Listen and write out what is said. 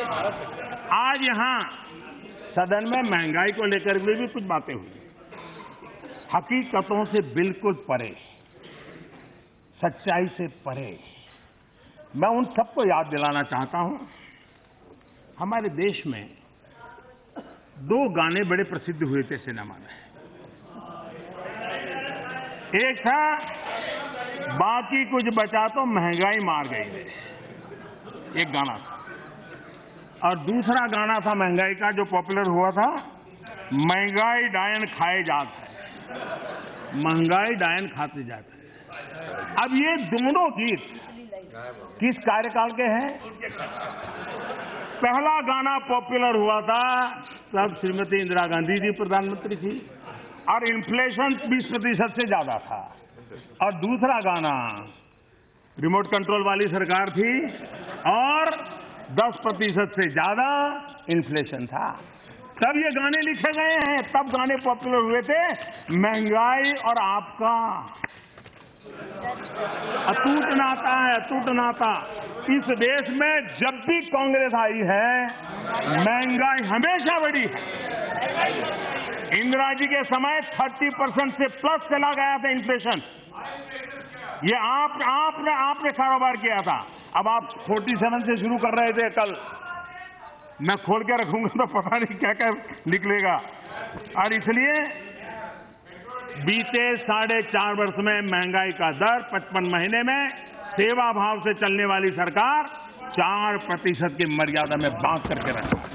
आज यहां सदन में महंगाई को लेकर भी कुछ बातें हुई, हकीकतों से बिल्कुल परे, सच्चाई से परे। मैं उन सबको याद दिलाना चाहता हूं, हमारे देश में 2 गाने बड़े प्रसिद्ध हुए थे सिनेमा में। एक था बाकी कुछ बचा तो महंगाई मार गई है, एक गाना था, और दूसरा गाना था महंगाई का जो पॉपुलर हुआ था, महंगाई डायन खाए जात है, महंगाई डायन खाते जाते हैं। अब ये दोनों गीत किस कार्यकाल के हैं? पहला गाना पॉपुलर हुआ था तब श्रीमती इंदिरा गांधी जी प्रधानमंत्री थी और इन्फ्लेशन 20% से ज्यादा था, और दूसरा गाना रिमोट कंट्रोल वाली सरकार थी और 10% से ज्यादा इन्फ्लेशन था। तब ये गाने लिखे गए हैं, तब गाने पॉपुलर हुए थे। महंगाई और आपका अटूट नाता है, अटूट नाता। इस देश में जब भी कांग्रेस आई है, महंगाई हमेशा बढ़ी है। इंदिरा जी के समय 30% से प्लस चला गया था इन्फ्लेशन। ये आपने कारोबार किया था। अब आप 47 से शुरू कर रहे थे, कल मैं खोल के रखूंगा तो पता नहीं क्या क्या निकलेगा। और इसलिए बीते 4.5 वर्ष में महंगाई का दर 55 महीने में सेवा भाव से चलने वाली सरकार 4% की मर्यादा में बांध करके रखा।